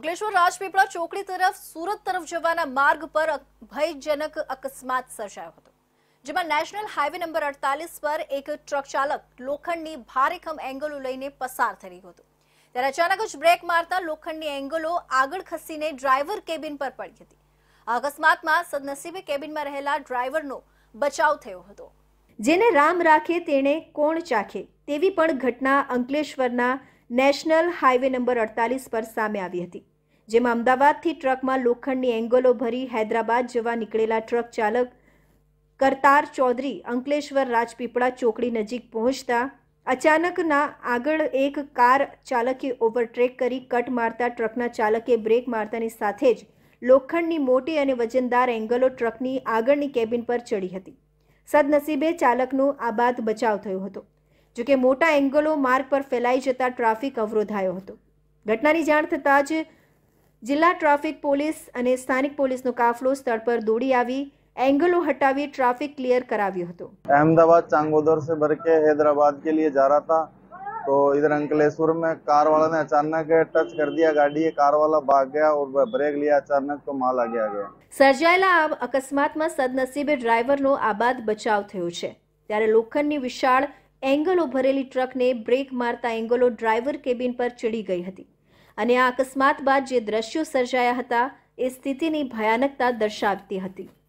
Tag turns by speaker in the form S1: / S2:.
S1: અંકલેશ્વર રાજપીપળા ચોકડી તરફ સુરત તરફ જવાના માર્ગ પર ભયજનક અકસ્માત સર્જાયો હતો, જેમાં નેશનલ હાઈવે નંબર 48 પર એક ટ્રક ચાલક લોખંડની ભારેખમ એંગલો લઈને પસાર થઈ રહ્યો હતો, ત્યારે અચાનક જ બ્રેક મારતા લોખંડની એંગલો આગળ ખસીને ડ્રાઈવર કેબિન પર પડી હતી। આ અકસ્માતમાં સદનસીબે કેબિનમાં રહેલા ડ્રાઈવરનો બચાવ થયો હતો। જેને રામ રાખે તેણે કોણ ચાખે તેવી પણ ઘટના અંકલેશ્વરના નેશનલ હાઈવે નંબર 48 પર સામે આવી હતી, જેમાં અમદાવાદથી ટ્રકમાં લોખંડની એંગલો ભરી હૈદરાબાદ જવા નીકળેલા ટ્રક ચાલક કરતાર ચૌધરી અંકલેશ્વર રાજપીપળા ચોકડી નજીક પહોંચતા અચાનકના આગળ એક કાર ચાલકે ઓવરટેક કરી કટ મારતા ટ્રકના ચાલકે બ્રેક મારતાની સાથે જ લોખંડની મોટી અને વજનદાર એંગલો ટ્રકની આગળની કેબિન પર ચડી હતી। સદનસીબે ચાલકનો આ બાદ બચાવ થયો હતો, જો કે મોટા એંગલો માર્ગ પર ફેલાઈ જતા ટ્રાફિક અવરોધાયો હતો। ઘટનાની જાણ થતાં જ જિલ્લા ટ્રાફિક પોલીસ અને સ્થાનિક પોલીસનો કાફલો સ્થળ પર દોડી આવી एंगलों हटावी ट्रैफिक क्लियर कराव्यो हतो।
S2: अहमदाबाद चांगोदर से भर के हैदराबाद के लिए जा रहा था, तो इधर अंकलेश्वर में कार वाला ने अचानक टच कर दिया गाड़ी, कार वाला भाग गया और ब्रेक लिया अचानक, तो माल आगे आ गया।
S1: सर्जायेला आ अकस्मातमां सदनसीबे ड्राइवरनो आबाद बचाव थयो छे, त्यारे लोखंडनी विशाळ एंगलो भरेली ट्रकने ब्रेक मारता एंगलो ड्राइवर केबिन पर चढ़ी गई हती અને આ અકસ્માત બાદ જે દ્રશ્યો સર્જાયા હતા એ સ્થિતિની ભયાનકતા દર્શાવતી હતી।